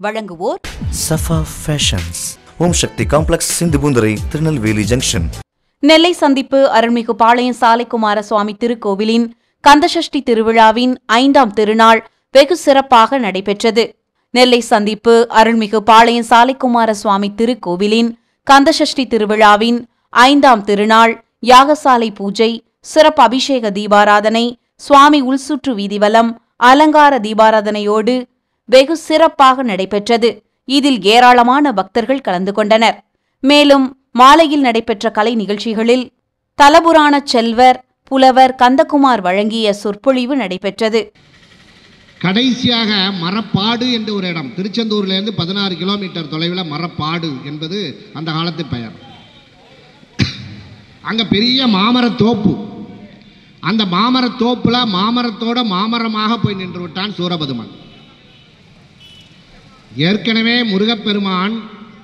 வழங்குவோர் Safa fashions, Om Sakthi complex, Sindhupoonthurai, Tirunelveli junction. Nellai சந்திப்பு அருள்மிகு பாளையம் சாலைக்குமார சுவாமி திருக்கோவிலின் கந்தசஷ்டி திருவிழாவின் 5ஆம் திருநாள் வெகு சிறப்பாக நடைபெற்றது. நெல்லை சந்திப்பு அருள்மிகு பாளையம் சாலைக்குமார சுவாமி திருக்கோவிலின் கந்தசஷ்டி திருவிழாவின் 5ஆம் திருநாள் யாகசாலை பூஜை, சிறப்பு அபிஷேக தீபாராதனை, சுவாமி உள்சுற்று வீதிவலம், அலங்கார தீபாராதனையோடு வெகு சிறப்பாக நடைபெற்றது. இதில் ஏராளமான பக்தர்கள் கலந்து கொண்டனர். மேலும் மாலையில் நடைபெற்ற கலை நிகழ்ச்சிகளில் தலபுராண செல்வர் புலவர் கந்தகுமார் வழங்கிய சொற்பொழிவு நடைபெற்றது. கடைசியாக மரப்பாடு என்ற ஒரு இடம், திருச்செந்தூர்லேருந்து 16 கிலோமீட்டர் தொலைவில் மரப்பாடு என்பது அந்த காலத்து பெயர். அங்கே பெரிய மாமரத்தோப்பு. அந்த மாமரத்தோப்பில் மாமரத்தோட மாமரமாக போய் நின்று விட்டான் சூரபதுமன். ஏற்கனவே முருகப்பெருமான்.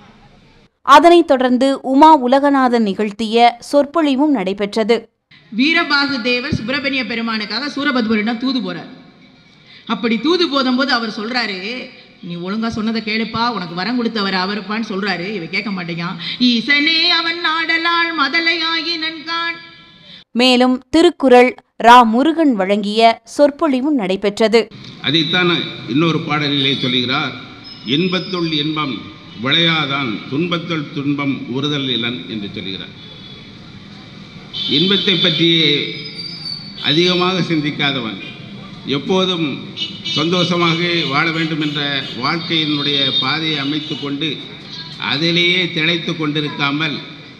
அதனைத் தொடர்ந்து உமா உலகநாதன் நிகழ்த்திய சொற்பொழிவும் நடைபெற்றது. வீரபாகு தேவர் சுப்பிரமணிய பெருமானுக்காக சூரபதுமனிடம் தூது போறார். அப்படி தூது போதும்போது அவர் சொல்றாரு, நீ ஒழுங்கா சொன்னதை கேளுப்பா, உனக்கு வரம் கொடுத்தவர் அவருப்பான்னு சொல்றாரு. இவ கேட்க மாட்டேங்கான். ஈசனே அவன் நாடலால் மதலையாகி நன்கான். மேலும் திருக்குறள் ரா முருகன் வழங்கிய சொற்பொழிவும் நடைபெற்றது. அதைத்தான் இன்னொரு பாடலிலே சொல்லுகிறார், இன்பத்துள் இன்பம் விளையாதான், துன்பத்துள் துன்பம் உறுதல் இலன் என்று சொல்கிறார். இன்பத்தை பற்றியே அதிகமாக சிந்திக்காதவன், எப்போதும் சந்தோஷமாக வாழ வேண்டும் என்ற வாழ்க்கையினுடைய பாதையை அமைத்து கொண்டு அதிலேயே திளைத்து கொண்டிருக்காமல்.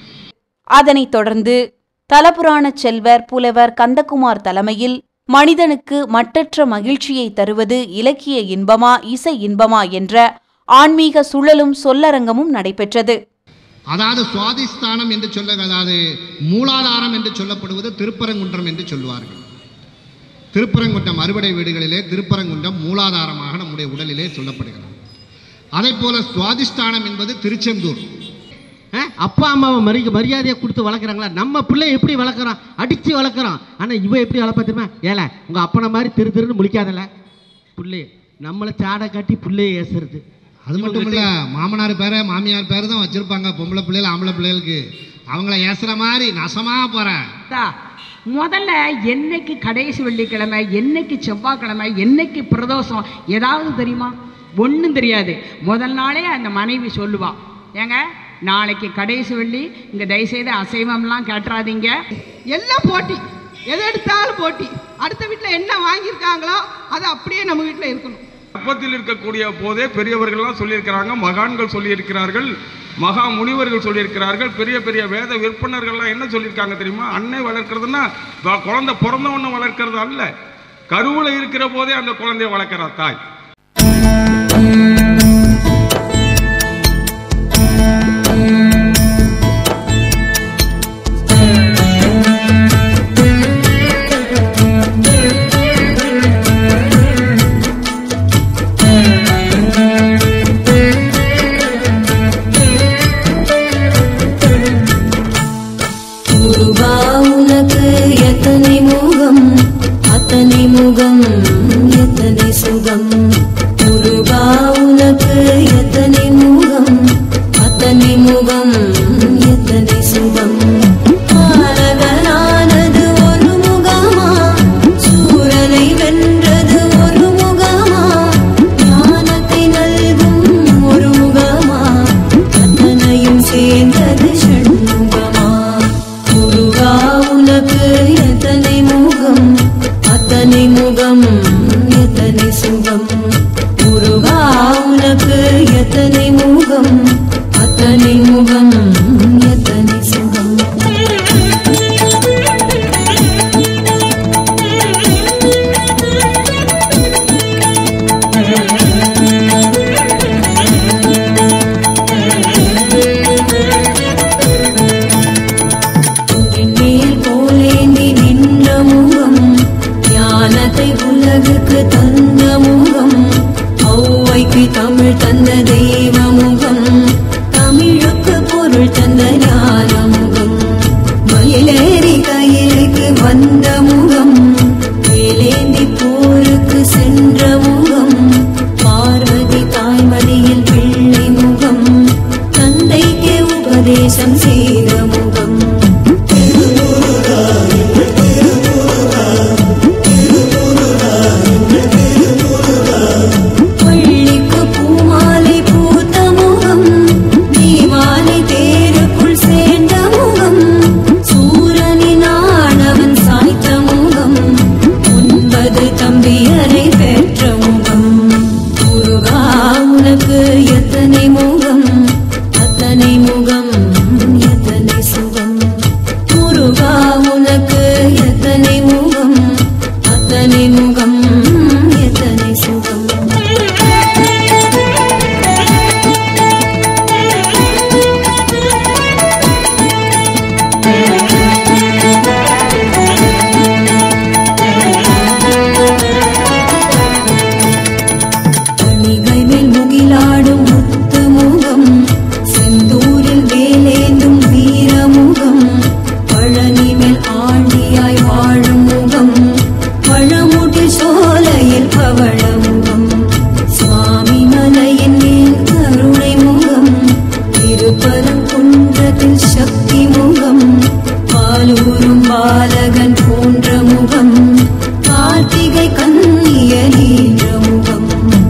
அதனைத் தொடர்ந்து தலபுராண செல்வர் புலவர் கந்தகுமார் தலைமையில் மனிதனுக்கு மட்டற்ற மகிழ்ச்சியை தருவது இலக்கிய இன்பமா இசை இன்பமா என்ற ஆன்மீக சுழலும் சொல்லரங்கமும் நடைபெற்றது. அதாவது சுவாதிஸ்தானம் என்று அதாவது மூலாதாரம் என்று சொல்லப்படுவது திருப்பரங்குன்றம் என்று சொல்லுவார்கள். திருப்பரங்குன்றம் அறுபடை வீடுகளிலே திருப்பரங்குன்றம் மூலாதாரமாக நம்முடைய உடலிலே சொல்லப்படுகிறது. அதே போல சுவாதிஷ்டானம் என்பது திருச்செந்தூர். அப்பா அம்மாவை மரியாதையை கொடுத்து வளர்க்குறாங்களா? நம்ம பிள்ளை எப்படி வளர்க்குறான்? அடித்து வளர்க்குறான். ஆனால் இவன் எப்படி வளர்ப்பா தெரியுமா? ஏல உங்கள் அப்பனை மாதிரி திருன்னு முழிக்காதல பிள்ளைய, நம்மளை சாடை காட்டி பிள்ளைய ஏசுறது. அது மட்டும் இல்லை, மாமனார் பேரை மாமியார் பேர் தான் வச்சுருப்பாங்க பொம்பளை பிள்ளைகள் ஆம்பளை பிள்ளைகளுக்கு. அவங்கள ஏசுகிற மாதிரி நசமாக போகிறேன். முதல்ல என்னைக்கு கடைசி வெள்ளிக்கிழமை, என்னைக்கு செவ்வாய்க்கிழமை, என்னைக்கு பிரதோஷம் ஏதாவது தெரியுமா? ஒன்றும் தெரியாது. முதல் நாளே அந்த மனைவி சொல்லுவான், ஏங்க நாளைக்கு கடைசி வெள்ளி, இங்கே தயவுசெய்து அசைவம்லாம் கேட்டுறாதீங்க, எல்லாம் போட்டி, எதை எடுத்தாலும் போட்டி. அடுத்த வீட்டில் என்ன வாங்கியிருக்காங்களோ அது அப்படியே நம்ம வீட்டில் இருக்கணும். அப்பத்தில் இருக்கக்கூடிய போதே பெரியவர்கள்லாம் சொல்லியிருக்கிறாங்க, மகான்கள் சொல்லியிருக்கிறார்கள், மகா முனிவர்கள் சொல்லியிருக்கிறார்கள், பெரிய பெரிய வேத விற்பனர்கள்லாம் என்ன சொல்லியிருக்காங்க தெரியுமா? அன்னை வளர்க்கறதுன்னா குழந்தை பிறந்த ஒன்று வளர்க்கறது அல்ல, கருவில் இருக்கிற போதே அந்த குழந்தைய வளர்க்கிறார் தாய். போருக்கு சென்ற முகம் பார்வதி தாய்மடியில் ஊரும் பாலகன் போன்ற முகம் கார்த்திகை கண்ணியலீன்ற முகம்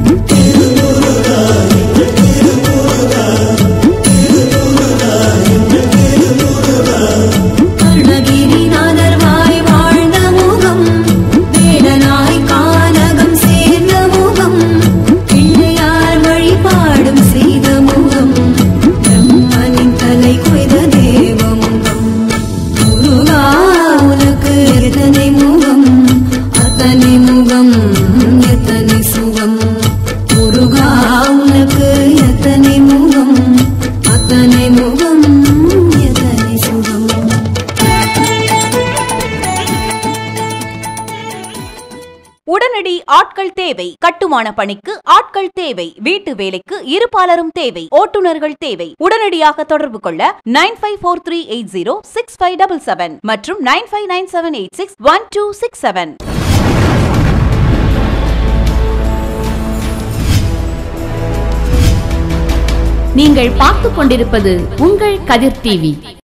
அருணகிரிநாதர்வாய் வாழ்ந்த முகம் வேடனாய் கானகம் சேர்ந்த முகம் பிள்ளையார் வழிபாடும் செய்த முகம் பிரம்மனின் தலை கொய்த தேவ முகம் முருகா உனக்கு எத்தனை முகம் அத்தனை முகம் எத்தனை சுகம் முருகா உனக்கு எத்தனை முகம் அத்தனை முகம் எத்தனை சுகம் உடனடி ஆட்கள் தேவை. கட்டுமான பணிக்கு ஆட்கள் தேவை. வீட்டு வேலைக்கு இருபாலரும் தேவை. ஓட்டுநர்கள் தேவை. உடனடியாக தொடர்பு கொள்ள 9543806577 மற்றும் 9597861267. நீங்கள் பார்த்துக் கொண்டிருப்பது உங்கள் கதிர் டிவி.